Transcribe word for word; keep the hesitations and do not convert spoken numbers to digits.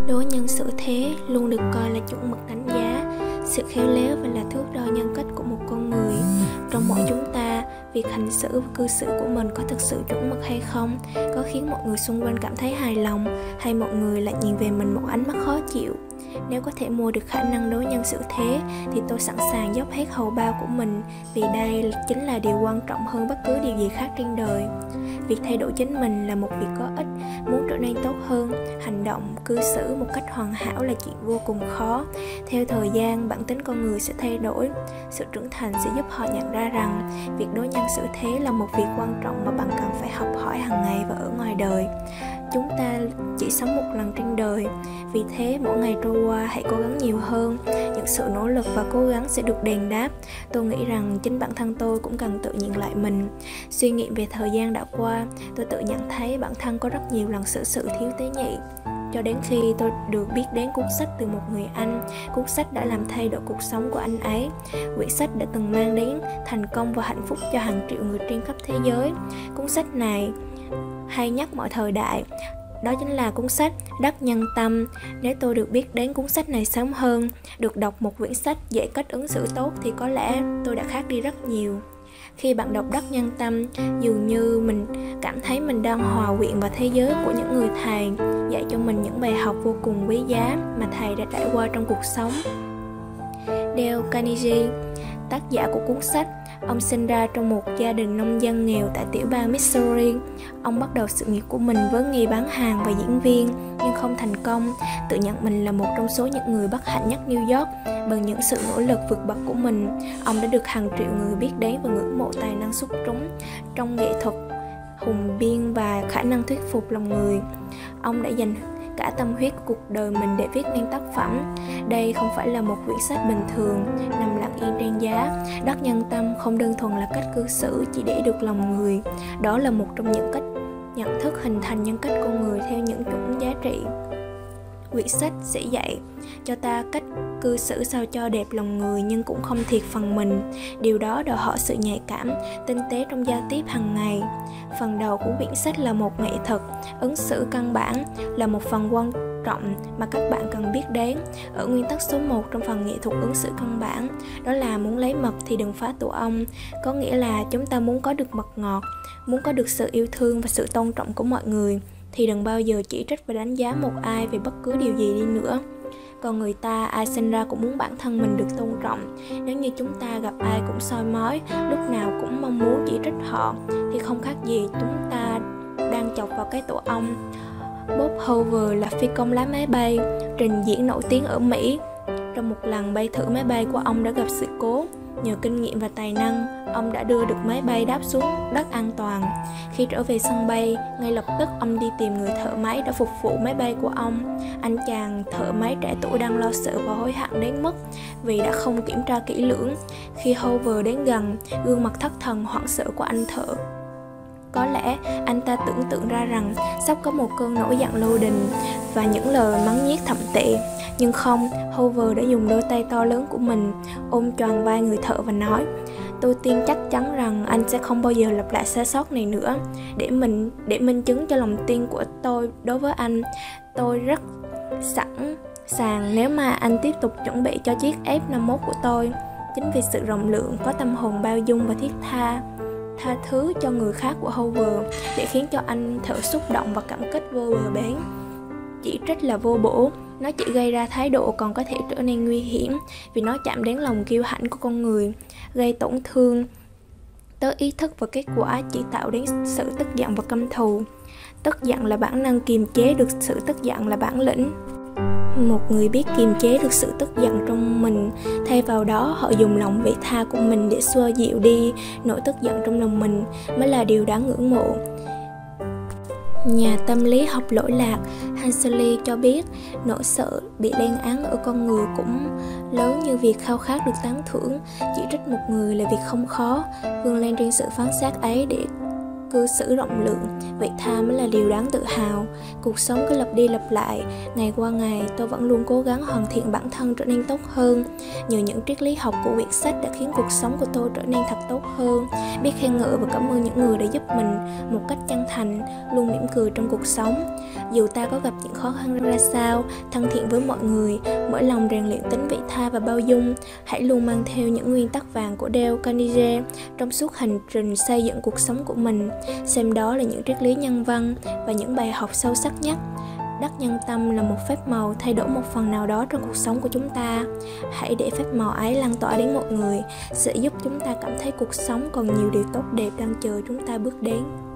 Đối nhân xử thế luôn được coi là chuẩn mực đánh giá sự khéo léo và là thước đo nhân cách của một con người. Trong mỗi chúng ta, việc hành xử và cư xử của mình có thực sự chuẩn mực hay không, có khiến mọi người xung quanh cảm thấy hài lòng, hay mọi người lại nhìn về mình một ánh mắt khó chịu. Nếu có thể mua được khả năng đối nhân xử thế thì tôi sẵn sàng dốc hết hầu bao của mình, vì đây chính là điều quan trọng hơn bất cứ điều gì khác trên đời. Việc thay đổi chính mình là một việc có ích. Muốn trở nên tốt hơn, hành động, cư xử một cách hoàn hảo là chuyện vô cùng khó. Theo thời gian, bản tính con người sẽ thay đổi. Sự trưởng thành sẽ giúp họ nhận ra rằng việc đối nhân xử thế là một việc quan trọng mà bạn cần phải học hỏi hàng ngày và ở ngoài đời. Chúng ta chỉ sống một lần trên đời, vì thế mỗi ngày trôi qua hãy cố gắng nhiều hơn. Những sự nỗ lực và cố gắng sẽ được đền đáp. Tôi nghĩ rằng chính bản thân tôi cũng cần tự nhìn lại mình. Suy nghĩ về thời gian đã qua, tôi tự nhận thấy bản thân có rất nhiều lần xử sự thiếu tế nhị. Cho đến khi tôi được biết đến cuốn sách từ một người Anh, cuốn sách đã làm thay đổi cuộc sống của anh ấy. Quyển sách đã từng mang đến thành công và hạnh phúc cho hàng triệu người trên khắp thế giới. Cuốn sách này hay nhất mọi thời đại. Đó chính là cuốn sách Đắc Nhân Tâm. Nếu tôi được biết đến cuốn sách này sớm hơn, được đọc một quyển sách dạy cách ứng xử tốt thì có lẽ tôi đã khác đi rất nhiều. Khi bạn đọc Đắc Nhân Tâm, dường như mình cảm thấy mình đang hòa quyện vào thế giới của những người thầy, dạy cho mình những bài học vô cùng quý giá mà thầy đã trải qua trong cuộc sống. Dale Carnegie, tác giả của cuốn sách, ông sinh ra trong một gia đình nông dân nghèo tại tiểu bang Missouri. Ông bắt đầu sự nghiệp của mình với nghề bán hàng và diễn viên, nhưng không thành công. Tự nhận mình là một trong số những người bất hạnh nhất New York. Bằng những sự nỗ lực vượt bậc của mình, ông đã được hàng triệu người biết đến và ngưỡng mộ tài năng xuất chúng trong nghệ thuật, hùng biên và khả năng thuyết phục lòng người. Ông đã dành cả tâm huyết của cuộc đời mình để viết nên tác phẩm. Đây không phải là một quyển sách bình thường nằm lặng yên trên giá. Đắc Nhân Tâm không đơn thuần là cách cư xử chỉ để được lòng người. Đó là một trong những cách nhận thức hình thành nhân cách con người theo những chuẩn giá trị. Quyển sách sẽ dạy cho ta cách cư xử sao cho đẹp lòng người nhưng cũng không thiệt phần mình. Điều đó đòi hỏi sự nhạy cảm, tinh tế trong giao tiếp hàng ngày. Phần đầu của quyển sách là một nghệ thuật, ứng xử căn bản là một phần quan trọng mà các bạn cần biết đến. Ở nguyên tắc số một trong phần nghệ thuật ứng xử căn bản, đó là muốn lấy mật thì đừng phá tổ ong. Có nghĩa là chúng ta muốn có được mật ngọt, muốn có được sự yêu thương và sự tôn trọng của mọi người, thì đừng bao giờ chỉ trích và đánh giá một ai về bất cứ điều gì đi nữa. Còn người ta, ai sinh ra cũng muốn bản thân mình được tôn trọng. Nếu như chúng ta gặp ai cũng soi mói, lúc nào cũng mong muốn chỉ trích họ, thì không khác gì chúng ta đang chọc vào cái tổ ong. Bob Hoover là phi công lái máy bay, trình diễn nổi tiếng ở Mỹ. Trong một lần bay thử máy bay của ông đã gặp sự cố. Nhờ kinh nghiệm và tài năng, ông đã đưa được máy bay đáp xuống đất an toàn. Khi trở về sân bay, ngay lập tức ông đi tìm người thợ máy đã phục vụ máy bay của ông. Anh chàng thợ máy trẻ tuổi đang lo sợ và hối hận đến mức vì đã không kiểm tra kỹ lưỡng. Khi Hoover đến gần, gương mặt thất thần hoảng sợ của anh thợ, có lẽ anh ta tưởng tượng ra rằng sắp có một cơn nổi giận lôi đình và những lời mắng nhiếc thậm tệ. Nhưng không, Hoover đã dùng đôi tay to lớn của mình ôm choàng vai người thợ và nói: "Tôi tin chắc chắn rằng anh sẽ không bao giờ lặp lại sai sót này nữa. Để mình để minh chứng cho lòng tin của tôi đối với anh, tôi rất sẵn sàng nếu mà anh tiếp tục chuẩn bị cho chiếc F năm mốt của tôi." Chính vì sự rộng lượng, có tâm hồn bao dung và thiết tha tha thứ cho người khác của Hoover để khiến cho anh thợ xúc động và cảm kích vô bờ bến. Chỉ trích là vô bổ, nó chỉ gây ra thái độ còn có thể trở nên nguy hiểm vì nó chạm đến lòng kiêu hãnh của con người, gây tổn thương tới ý thức và kết quả chỉ tạo đến sự tức giận và căm thù. Tức giận là bản năng, kiềm chế được sự tức giận là bản lĩnh. Một người biết kiềm chế được sự tức giận trong mình, thay vào đó họ dùng lòng vị tha của mình để xoa dịu đi nỗi tức giận trong lòng mình, mới là điều đáng ngưỡng mộ. Nhà tâm lý học lỗi lạc Hansley cho biết nỗi sợ bị lên án ở con người cũng lớn như việc khao khát được tán thưởng. Chỉ trích một người là việc không khó, vươn lên trên sự phán xét ấy để cư xử rộng lượng, vị tha mới là điều đáng tự hào. Cuộc sống cứ lặp đi lặp lại, ngày qua ngày tôi vẫn luôn cố gắng hoàn thiện bản thân trở nên tốt hơn. Nhờ những triết lý học của quyển sách đã khiến cuộc sống của tôi trở nên thật tốt hơn. Biết khen ngợi và cảm ơn những người đã giúp mình một cách chân thành, luôn mỉm cười trong cuộc sống. Dù ta có gặp những khó khăn ra sao, thân thiện với mọi người, mở lòng rèn luyện tính vị tha và bao dung. Hãy luôn mang theo những nguyên tắc vàng của Dale Carnegie trong suốt hành trình xây dựng cuộc sống của mình. Xem đó là những triết lý nhân văn và những bài học sâu sắc nhất. Đắc nhân tâm là một phép màu thay đổi một phần nào đó trong cuộc sống của chúng ta. Hãy để phép màu ấy lan tỏa đến mọi người, sẽ giúp chúng ta cảm thấy cuộc sống còn nhiều điều tốt đẹp đang chờ chúng ta bước đến.